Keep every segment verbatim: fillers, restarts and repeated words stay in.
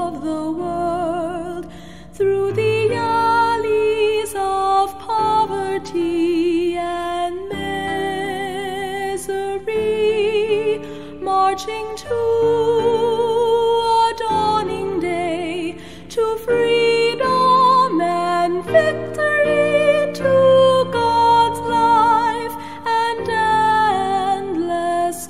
of the world, through the alleys of poverty and misery, marching to a dawning day, to freedom and victory, to God's life and endless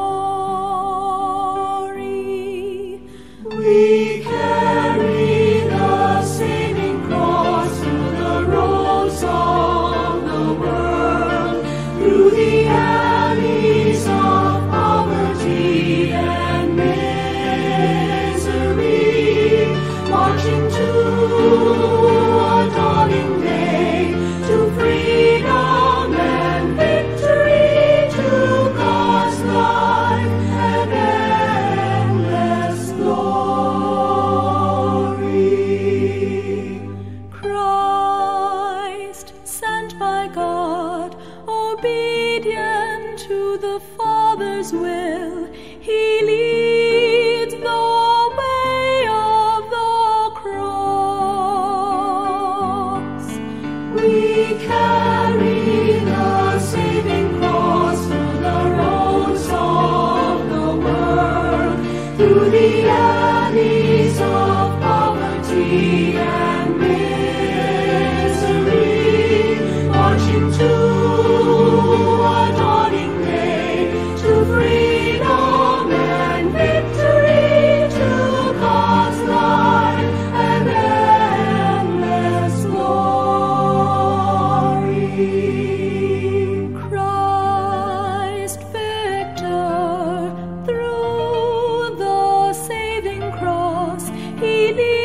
glory. We carry the saving cross through the roads of the world, through the alleys of poverty and misery, marching to a dawning day, to freedom and victory, to God's life and endless glory. Christ, sent by God, obedient to the Father's will, he leads the way of the cross. We carry the saving cross through the roads of the world, through the alleys of poverty and misery, marching to a dawning day, to freedom and victory, to God's life and endless glory. Christ victor, through the saving cross, he leads